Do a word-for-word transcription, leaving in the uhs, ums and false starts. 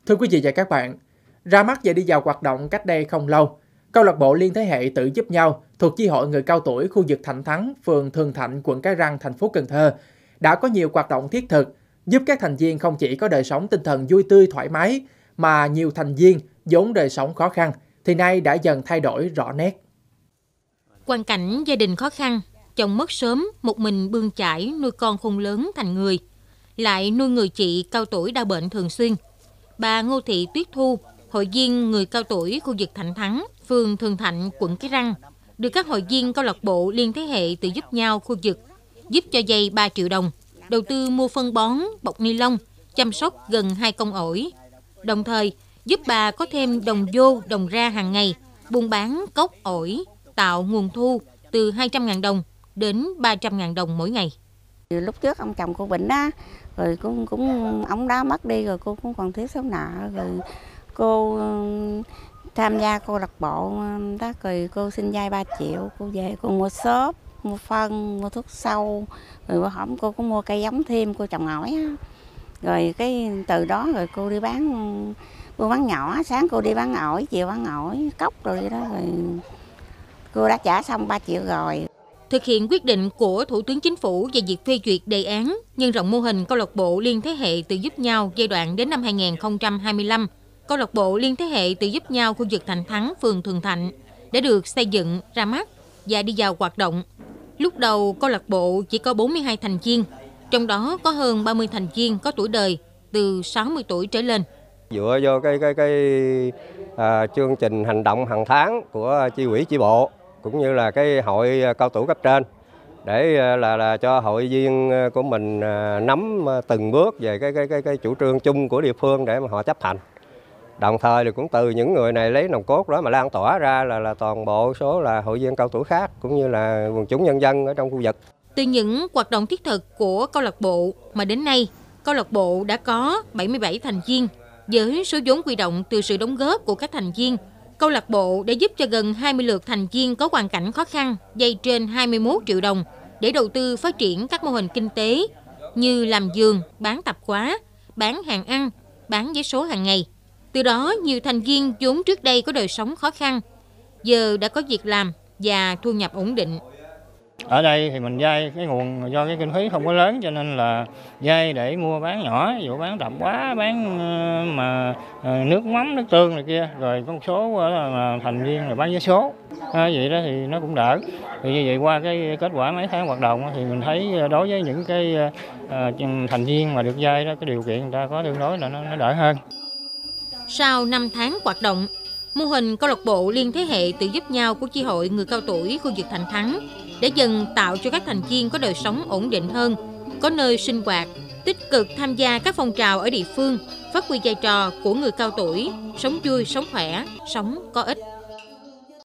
Thưa quý vị và các bạn, ra mắt và đi vào hoạt động cách đây không lâu, câu lạc bộ Liên Thế Hệ Tự Giúp Nhau thuộc chi hội người cao tuổi khu vực Thạnh Thắng, phường Thường Thạnh, quận Cái Răng, thành phố Cần Thơ đã có nhiều hoạt động thiết thực giúp các thành viên không chỉ có đời sống tinh thần vui tươi thoải mái mà nhiều thành viên vốn đời sống khó khăn thì nay đã dần thay đổi rõ nét. Hoàn cảnh gia đình khó khăn, chồng mất sớm, một mình bươn chải nuôi con khôn lớn thành người, lại nuôi người chị cao tuổi đau bệnh thường xuyên. Bà Ngô Thị Tuyết Thu, hội viên người cao tuổi khu vực Thạnh Thắng, phường Thường Thạnh, quận Cái Răng, được các hội viên câu lạc bộ Liên Thế Hệ Tự Giúp Nhau khu vực giúp cho vay ba triệu đồng, đầu tư mua phân bón, bọc ni lông, chăm sóc gần hai con ổi. Đồng thời giúp bà có thêm đồng vô, đồng ra hàng ngày, buôn bán cốc ổi, tạo nguồn thu từ hai trăm nghìn đồng đến ba trăm nghìn đồng mỗi ngày. Lúc trước ông chồng cô bệnh á, rồi cũng cũng ông đã mất đi rồi, cô cũng còn thiếu số nợ, rồi cô tham gia câu lạc bộ đó, rồi cô xin vay ba triệu, cô về cô mua xốp, mua phân, mua thuốc sâu, rồi bữa hổm cô cũng mua cây giống thêm, cô trồng ổi á. Rồi cái từ đó rồi cô đi bán, cô bán nhỏ, sáng cô đi bán ổi, chiều bán ổi, cốc rồi vậy đó, rồi cô đã trả xong ba triệu rồi. Thực hiện quyết định của Thủ tướng Chính phủ về việc phê duyệt đề án nhân rộng mô hình câu lạc bộ Liên Thế Hệ Tự Giúp Nhau giai đoạn đến năm hai nghìn không trăm hai mươi lăm, câu lạc bộ Liên Thế Hệ Tự Giúp Nhau khu vực Thạnh Thắng, phường Thường Thạnh đã được xây dựng, ra mắt và đi vào hoạt động. Lúc đầu câu lạc bộ chỉ có bốn mươi hai thành viên, trong đó có hơn ba mươi thành viên có tuổi đời từ sáu mươi tuổi trở lên. Dựa vô cái cái cái à, chương trình hành động hàng tháng của chi ủy chi bộ cũng như là cái hội cao tuổi cấp trên để là là cho hội viên của mình nắm từng bước về cái cái cái cái chủ trương chung của địa phương để mà họ chấp hành. Đồng thời thì cũng từ những người này lấy nòng cốt đó mà lan tỏa ra là là toàn bộ số là hội viên cao tuổi khác cũng như là quần chúng nhân dân ở trong khu vực. Từ những hoạt động thiết thực của câu lạc bộ mà đến nay, câu lạc bộ đã có bảy mươi bảy thành viên. Với số vốn huy động từ sự đóng góp của các thành viên, câu lạc bộ đã giúp cho gần hai mươi lượt thành viên có hoàn cảnh khó khăn vay trên hai mươi mốt triệu đồng để đầu tư phát triển các mô hình kinh tế như làm giường, bán tạp hóa, bán hàng ăn, bán vé số hàng ngày. Từ đó, nhiều thành viên vốn trước đây có đời sống khó khăn, giờ đã có việc làm và thu nhập ổn định. Ở đây thì mình vay cái nguồn do cái kinh phí không có lớn cho nên là vay để mua bán nhỏ, ví dụ bán tạp hóa, bán mà nước mắm, nước tương này kia, rồi có một số là thành viên là bán vé số. À, vậy đó thì nó cũng đỡ. Thì như vậy qua cái kết quả mấy tháng hoạt động thì mình thấy đối với những cái uh, thành viên mà được vay đó, cái điều kiện người ta có tương đối là nó, nó đỡ hơn. Sau năm tháng hoạt động, mô hình câu lạc bộ Liên Thế Hệ Tự Giúp Nhau của chi hội người cao tuổi khu vực Thạnh Thắng đã dần tạo cho các thành viên có đời sống ổn định hơn, có nơi sinh hoạt, tích cực tham gia các phong trào ở địa phương, phát huy vai trò của người cao tuổi, sống vui, sống khỏe, sống có ích.